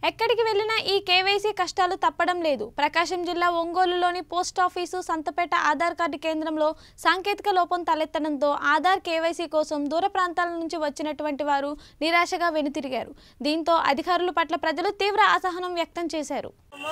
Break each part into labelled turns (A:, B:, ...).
A: ఎక్కడికి వెళ్ళినా ఈ కేవైసీ కష్టాలు తప్పడం లేదు. ప్రకాశం జిల్లా ఒంగోలులోని పోస్టాఫీసు సంతపేట ఆధార్ కార్డు కేంద్రంలో సాంకేతిక లోపం తలెత్తడంతో ఆధార్ కేవైసీ కోసం దూర ప్రాంతాల నుంచి వచ్చినటువంటి వారు నిరాశగా వెనుతిరిగారు. దీంతో అధికారుల పట్ల ప్రజలు తీవ్ర అసహనం వ్యక్తం చేశారు.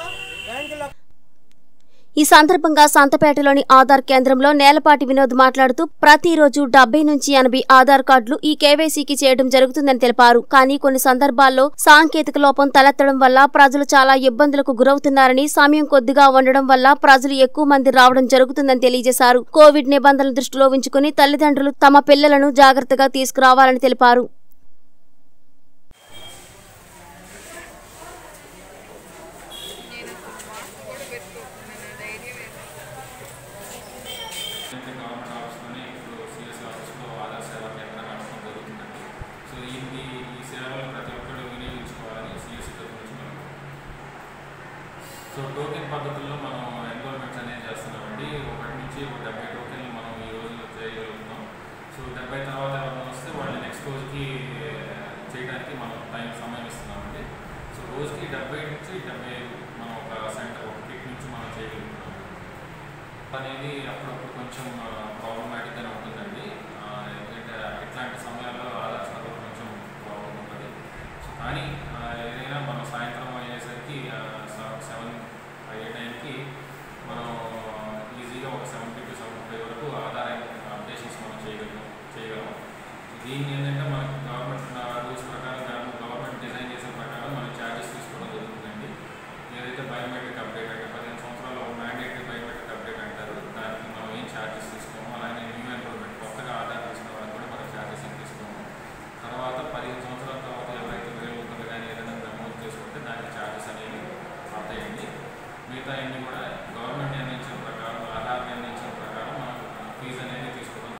B: ఈ సందర్భంగా సంతపేటలోని ఆధార్ కేంద్రంలో నేలపాటి వినోద్ మాట్లాడుతూ ప్రతిరోజు 70 నుంచి 80 ఆధార్ కార్డులు ఈ కేవైసీకి చేయడం జరుగుతుందని తెలిపారు. కానీ కొన్ని సందర్భాల్లో సాంకేతిక లోపం తలెత్తడం వల్ల ప్రజలు చాలా ఇబ్బందులకు గురవుతున్నారని, సమయం కొద్దిగా ఉండడం వల్ల ప్రజలు ఎక్కువ మంది రావడం జరుగుతుందని తెలియజేశారు. కోవిడ్ నిబంధనలు దృష్టిలో ఉంచుకుని తల్లిదండ్రులు తమ పిల్లలను జాగ్రత్తగా తీసుకురావాలని తెలిపారు.
C: గవర్నమెంట్ ఆఫీస్లోనే ఇప్పుడు సిఎస్ ఆఫీస్లో ఆధార్ సేవా కేంద్రం నడపడం జరుగుతుందండి. సో ఈ సేవలు ప్రతి ఒక్కరు వినియోగించుకోవాలని సిఎస్సి తరఫు నుంచి మనం టోకెన్ పద్ధతుల్లో మనం ఎన్రోల్మెంట్స్ అనేది చేస్తున్నామండి. 1 నుంచి 70 టోకెన్లు మనం ఈ రోజు చేయగలుగుతున్నాం. సో 70 తర్వాత ఎవరైనా వస్తే వాళ్ళు నెక్స్ట్ రోజుకి చేయడానికి మనం సమయం ఇస్తున్నామండి. సో రోజుకి 70 నుంచి 75 మనం ఒక సెంటర్ ఒక కిట్ నుంచి మనం చేయగలుగుతున్నాం అనేది అప్పుడప్పుడు కొంచెం ప్రాబ్లమాటిక్గానే ఉంటుందండి. ఎందుకంటే ఇట్లాంటి సమయాల్లో ఆధార్ సర్వర్ కొంచెం ప్రాబ్లం ఉంటుంది. సో కానీ ఏదైనా మనం సాయంత్రం అయ్యేసరికి 7 అయ్యే టైంకి మనం ఈజీగా ఒక 70 to 75 వరకు ఆధార్ అప్డేషన్స్ మనం చేయగలం. దీన్ని ఏంటంటే మనకి గవర్నమెంట్ రూల్స్ ప్రకారం గవర్నమెంట్ డిజైన్ చేసిన ప్రకారం మనం ఛార్జెస్ తీసుకోవడం జరుగుతుందండి. ఏదైతే బయోమెట్రిక్ అప్డేట్ అంటే 15 సంవత్సరాలు మ్యాండేటరీ బయోమెట్రిక్ అప్డేట్ అంటారు, దానికి మనం ఏం ఛార్జెస్ తీసుకోము. అలానే న్యూ ఎన్రోల్మెంట్ కొత్తగా ఆధార్ తీసుకున్న వాళ్ళకి కూడా మనం ఛార్జెస్ ఏం తీసుకోము. తర్వాత 15 సంవత్సరాల తర్వాత ఎవరైతే వేరే కానీ ఏదైనా నమోదు చేసుకుంటే దానికి ఛార్జెస్ అనేవి అవుతాయండి. మిగతా అన్నీ కూడా